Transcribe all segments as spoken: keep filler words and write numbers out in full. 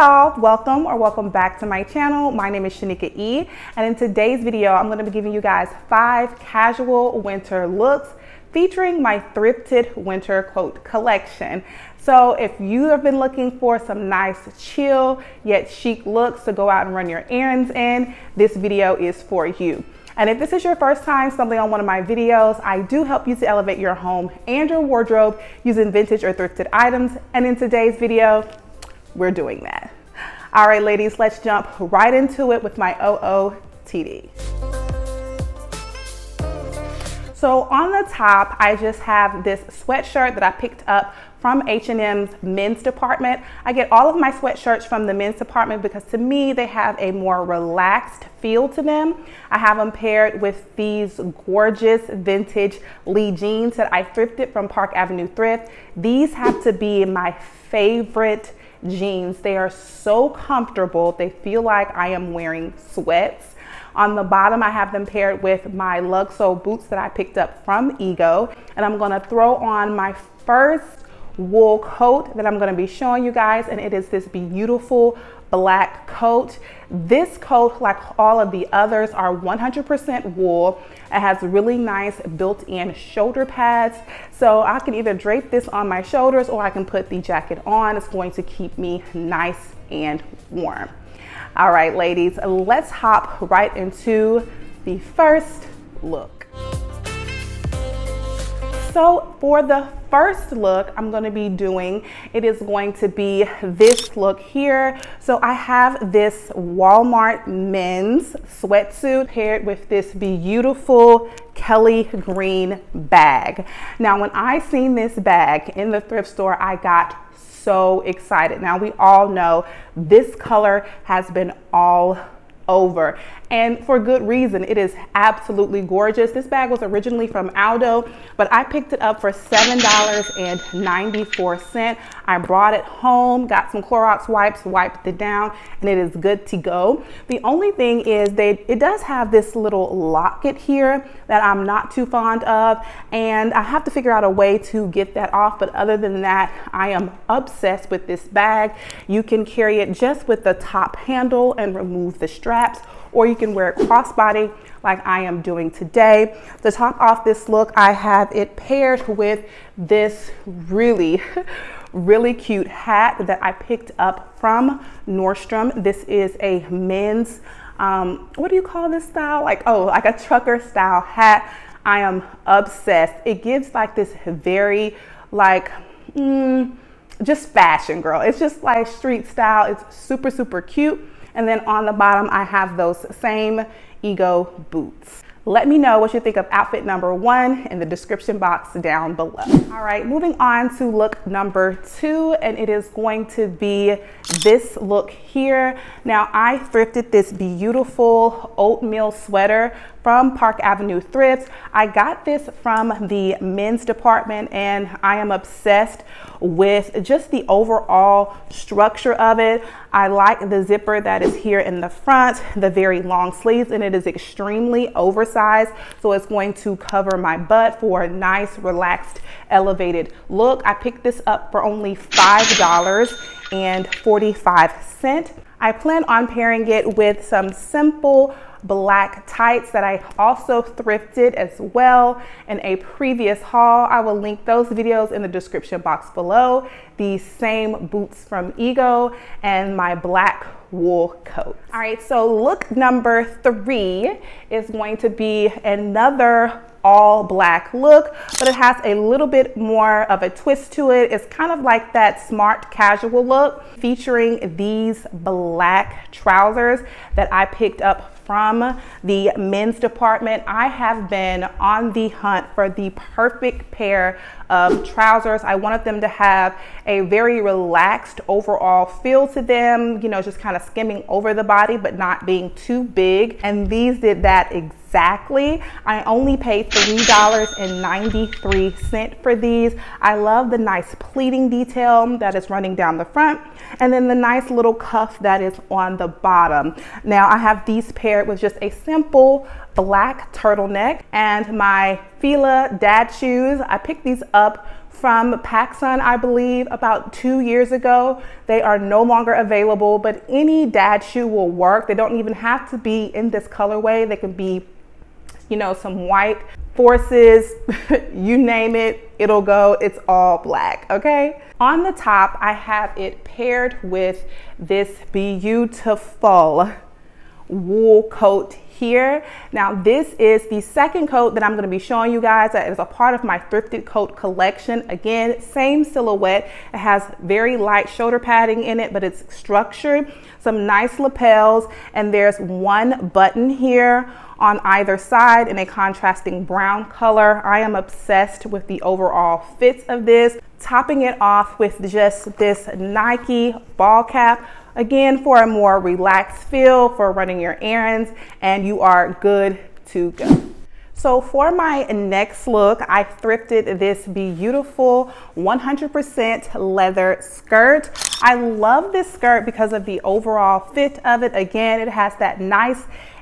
y'all, welcome or welcome back to my channel. My name is Shanika E, and in today's video I'm going to be giving you guys five casual winter looks featuring my thrifted winter coat collection. So if you have been looking for some nice chill yet chic looks to go out and run your errands in, this video is for you. And if this is your first time stumbling on one of my videos, I do help you to elevate your home and your wardrobe using vintage or thrifted items. And in today's video, we're doing that. All right, ladies, let's jump right into it with my O O T D. So on the top, I just have this sweatshirt that I picked up from H and M's men's department. I get all of my sweatshirts from the men's department because to me, they have a more relaxed feel to them. I have them paired with these gorgeous vintage Lee jeans that I thrifted from Park Avenue Thrift. These have to be my favorite jeans. They are so comfortable. They feel like I am wearing sweats. On the bottom, I have them paired with my lug sole boots that I picked up from Ego. And I'm gonna throw on my first wool coat that I'm gonna be showing you guys, and it is this beautiful black coat. This coat, like all of the others, are one hundred percent wool. It has really nice built-in shoulder pads, so I can either drape this on my shoulders or I can put the jacket on. It's going to keep me nice and warm. All right, ladies, let's hop right into the first look. So for the first look I'm going to be doing, it is going to be this look here. So I have this Walmart men's sweatsuit paired with this beautiful Kelly green bag. Now, when I seen this bag in the thrift store, I got so excited. Now, we all know this color has been all over, and for good reason. It is absolutely gorgeous. This bag was originally from Aldo, but I picked it up for seven dollars and ninety-four cents. I brought it home, got some Clorox wipes, wiped it down, and it is good to go. The only thing is they it does have this little locket here that I'm not too fond of, and I have to figure out a way to get that off. But other than that, I am obsessed with this bag. You can carry it just with the top handle and remove the straps, or you can wear it crossbody like I am doing today. To top off this look, I have it paired with this really, really cute hat that I picked up from Nordstrom. This is a men's, um, what do you call this style? Like, oh, like a trucker style hat. I am obsessed. It gives like this very like, mm, just fashion, girl. It's just like street style. It's super, super cute. And then on the bottom, I have those same Ego boots. Let me know what you think of outfit number one in the description box down below. All right, moving on to look number two, and it is going to be this look here. Now, I thrifted this beautiful oatmeal sweater from Park Avenue Thrift. I got this from the men's department, and I am obsessed with just the overall structure of it. I like the zipper that is here in the front, the very long sleeves, and it is extremely oversized, so it's going to cover my butt for a nice, relaxed, elevated look. I picked this up for only five dollars and forty-five cents. I plan on pairing it with some simple black tights that I also thrifted as well in a previous haul. I will link those videos in the description box below. These same boots from Ego and my black wool coat. All right, so look number three is going to be another all black look, but it has a little bit more of a twist to it. It's kind of like that smart casual look, featuring these black trousers that I picked up from the men's department. I have been on the hunt for the perfect pair of trousers. I wanted them to have a very relaxed overall feel to them, you know, just kind of skimming over the body, but not being too big. And these did that exactly. I only paid three dollars and ninety-three cents for these. I love the nice pleating detail that is running down the front, and then the nice little cuff that is on the bottom. Now, I have these paired with just a simple black turtleneck and my Fila dad shoes. I picked these up from PacSun, I believe, about two years ago. They are no longer available, but any dad shoe will work. They don't even have to be in this colorway. They can be, you know, some white Forces, you name it, it'll go. It's all black, okay? On the top, I have it paired with this beautiful wool coat here. Now, this is the second coat that I'm going to be showing you guys that is a part of my thrifted coat collection. Again, same silhouette. It has very light shoulder padding in it, but it's structured, some nice lapels, and there's one button here on either side in a contrasting brown color. I am obsessed with the overall fits of this. Topping it off with just this Nike ball cap, again for a more relaxed feel for running your errands, and you are good to go. So for my next look, I thrifted this beautiful one hundred percent leather skirt. I love this skirt because of the overall fit of it. Again, it has that nice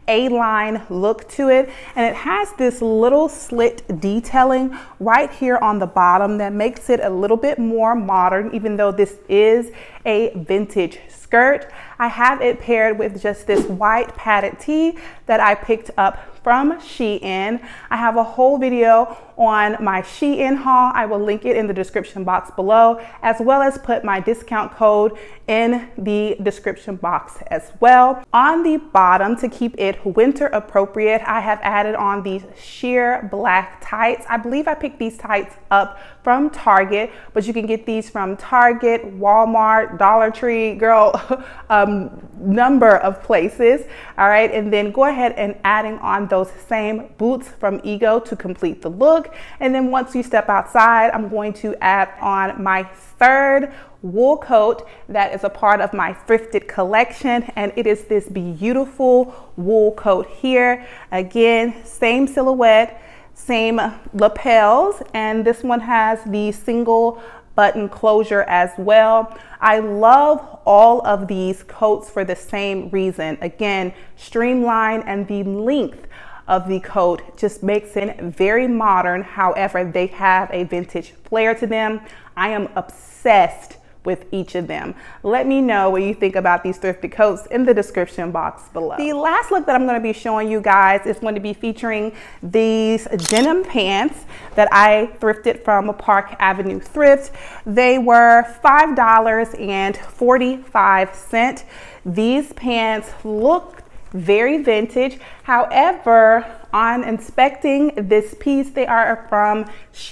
A-line look to it, and it has this little slit detailing right here on the bottom that makes it a little bit more modern, even though this is a vintage skirt. I have it paired with just this white padded tee that I picked up from Shein. I have a whole video on my Shein haul. I will link it in the description box below, as well as put my discount code in the description box as well. On the bottom, to keep it winter appropriate, I have added on these sheer black tights. I believe I picked these tights up from Target, but you can get these from Target, Walmart, Dollar Tree, girl, um, number of places. All right, and then go ahead and adding on those same boots from Ego to complete the look. And then once you step outside, I'm going to add on my third wool coat that is a part of my thrifted collection, and it is this beautiful wool coat here. Again, same silhouette, same lapels, and this one has the single button closure as well. I love all of these coats for the same reason. Again, streamline, and the length of the coat just makes it very modern. However, they have a vintage flair to them. I am obsessed with each of them. Let me know what you think about these thrifted coats in the description box below. The last look that I'm going to be showing you guys is going to be featuring these denim pants that I thrifted from Park Avenue Thrift. They were five dollars and forty-five cents. These pants look very vintage. However, on inspecting this piece, they are from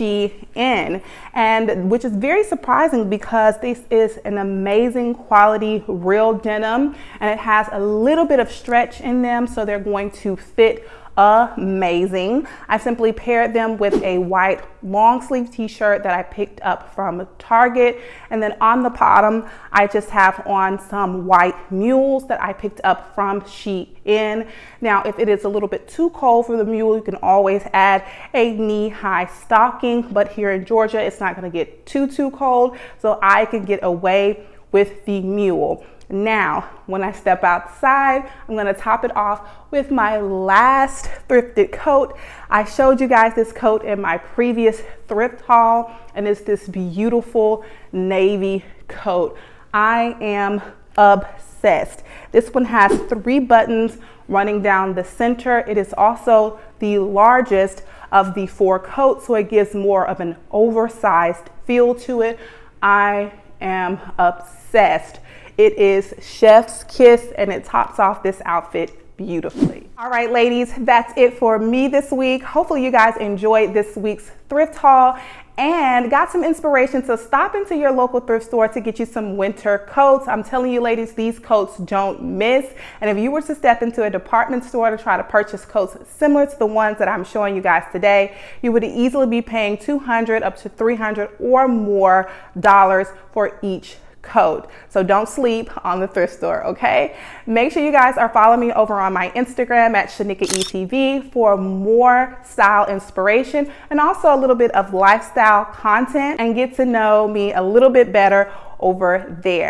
Shein, and which is very surprising because this is an amazing quality real denim, and it has a little bit of stretch in them, so they're going to fit amazing. I simply paired them with a white long sleeve t-shirt that I picked up from Target, and then on the bottom I just have on some white mules that I picked up from Shein. Now, if it is a little bit too cold for the mule, you can always add a knee-high stocking, but here in Georgia it's not going to get too too cold, so I can get away with the mule. Now, when I step outside, I'm gonna top it off with my last thrifted coat. I showed you guys this coat in my previous thrift haul, and it's this beautiful navy coat. I am obsessed. This one has three buttons running down the center. It is also the largest of the four coats, so it gives more of an oversized feel to it. I am obsessed. It is chef's kiss, and it tops off this outfit beautifully. All right, ladies, that's it for me this week. Hopefully you guys enjoyed this week's thrift haul and got some inspiration to stop into your local thrift store to get you some winter coats. I'm telling you, ladies, these coats don't miss. And if you were to step into a department store to try to purchase coats similar to the ones that I'm showing you guys today, you would easily be paying two hundred up to three hundred or more dollars for each coat. So don't sleep on the thrift store, okay? Make sure you guys are following me over on my Instagram at Shanika E T V for more style inspiration and also a little bit of lifestyle content, and get to know me a little bit better over there.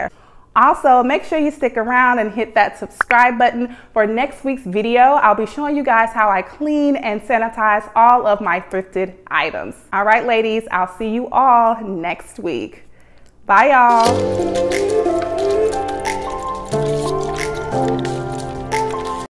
Also, make sure you stick around and hit that subscribe button for next week's video. I'll be showing you guys how I clean and sanitize all of my thrifted items. All right, ladies, I'll see you all next week. Bye, y'all.